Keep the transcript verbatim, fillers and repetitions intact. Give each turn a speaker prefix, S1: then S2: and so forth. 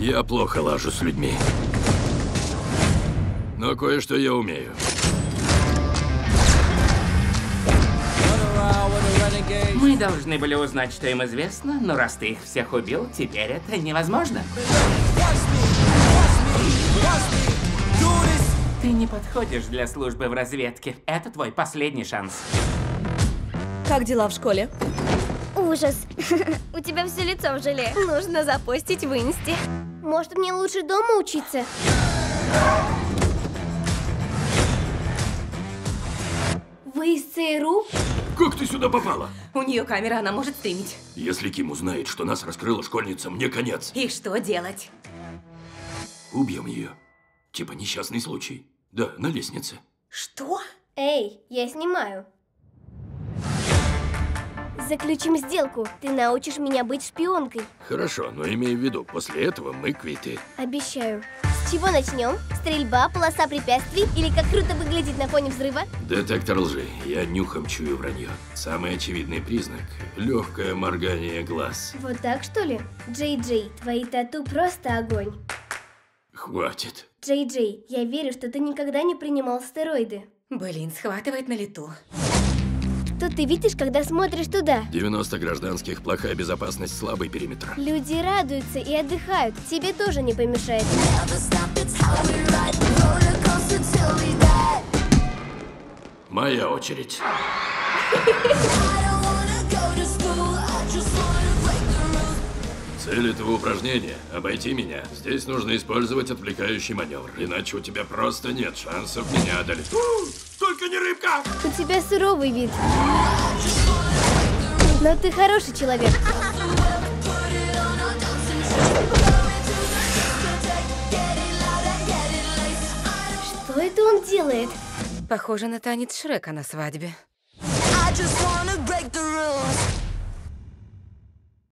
S1: Я плохо лажу с людьми. Но кое-что я умею.
S2: Мы должны были узнать, что им известно, но раз ты их всех убил, теперь это невозможно. Ты не подходишь для службы в разведке. Это твой последний шанс.
S3: Как дела в школе?
S4: Ужас. У тебя все лицо в желе. Нужно запостить в инсте. Может, мне лучше дома учиться? Вы из ЦРУ?
S1: Как ты сюда попала?
S3: У нее камера, она может стримить.
S1: Если Ким узнает, что нас раскрыла школьница, мне конец.
S3: И что делать?
S1: Убьем ее. Типа несчастный случай. Да, на лестнице.
S3: Что?
S4: Эй, я снимаю. Заключим сделку. Ты научишь меня быть шпионкой.
S1: Хорошо, но имей в виду, после этого мы квиты.
S4: Обещаю. С чего начнем? Стрельба, полоса препятствий или как круто выглядит на фоне взрыва?
S1: Детектор лжи. Я нюхом чую вранье. Самый очевидный признак – легкое моргание глаз.
S4: Вот так, что ли? Джей Джей, твои тату просто огонь.
S1: Хватит.
S4: Джей Джей, я верю, что ты никогда не принимал стероиды.
S3: Блин, схватывает на лету.
S4: Что ты видишь, когда смотришь туда?
S1: девяносто гражданских, плохая безопасность, слабый периметр.
S4: Люди радуются и отдыхают. Тебе тоже не помешает.
S1: Моя очередь. Цель этого упражнения – обойти меня. Здесь нужно использовать отвлекающий маневр, иначе у тебя просто нет шансов меня одолеть. Только не рыбка!
S4: У тебя суровый вид. Но ты хороший человек. Что это он делает?
S3: Похоже на танец Шрека на свадьбе.
S5: I just wanna break the rules.